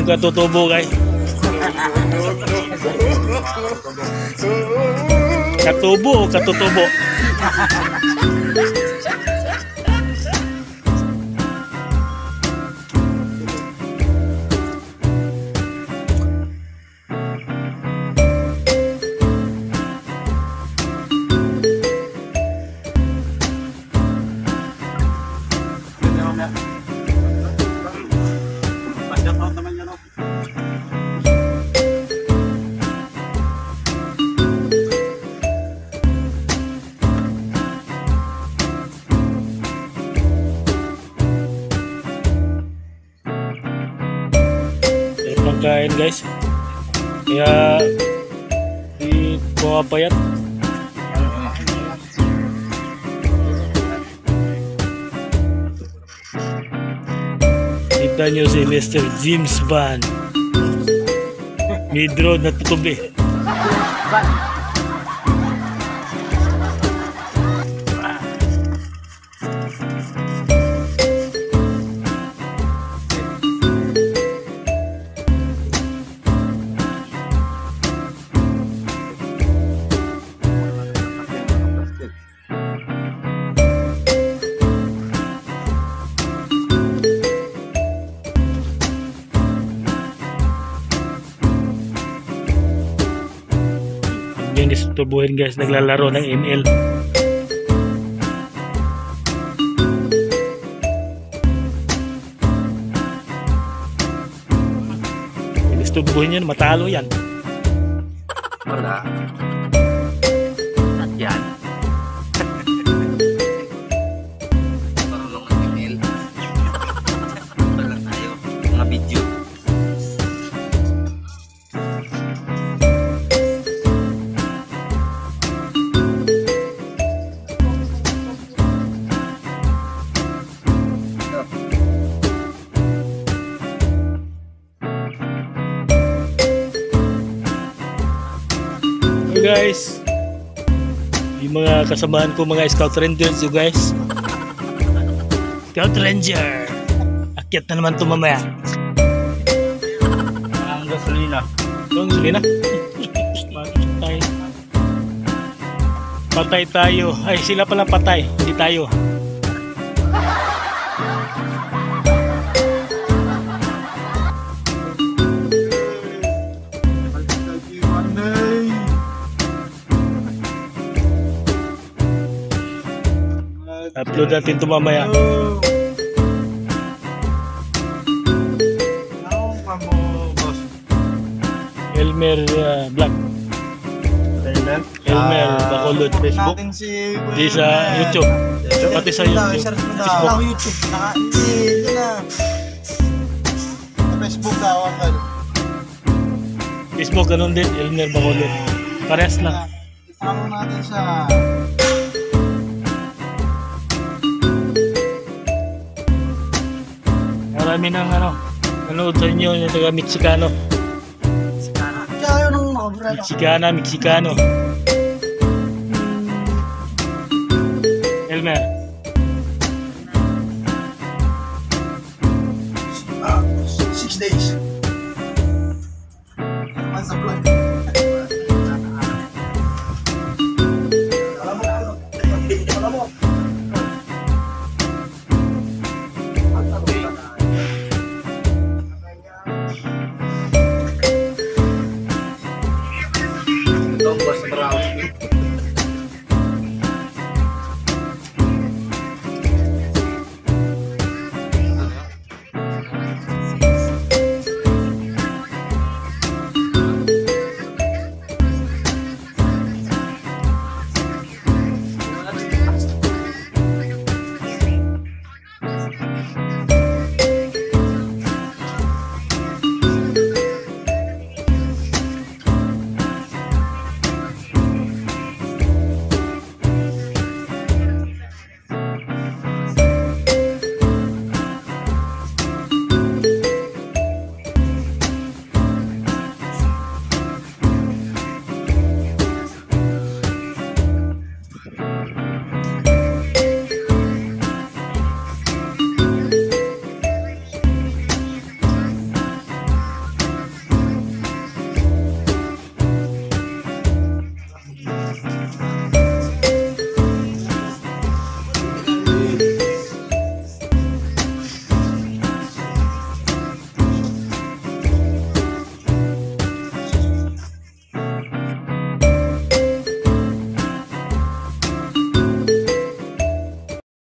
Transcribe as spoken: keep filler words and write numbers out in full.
katutubo kay. Katubo o katutubo? Kain guys, kaya di pumapayat. Kita nyo si Mister James Van Midro na tutubi. Yung disturbuhin guys, naglalaro ng M L. Yung disturbuhin yun, matalo yan. Wala. At yan. Marunong ng M L. Wala tayo. Mga video. Guys, yung mga kasamahan ko, mga Scout Rangers you guys. Scout Ranger, akyat na naman ito mamaya. Ang gasolina. Ang gasolina? Patay. Patay tayo. Ay, sila pala patay, hindi tayo. Upload natin ito mamaya. Elmer uh, Black. Elmer? Elmer Bacolod. Facebook? Di sa YouTube. Pati sa YouTube. Facebook. YouTube. Hindi, hindi na. Sa Facebook daw ang gano'n. Facebook ganun din, Elmer Bacolod. Parehas lang. Isama natin sa... Marami ng ano, nanood sa inyo yung taga Mexicano. Kaya nung makabra. Mexicana, Mexicano. Elmer. Ah, six days. Once a vlog.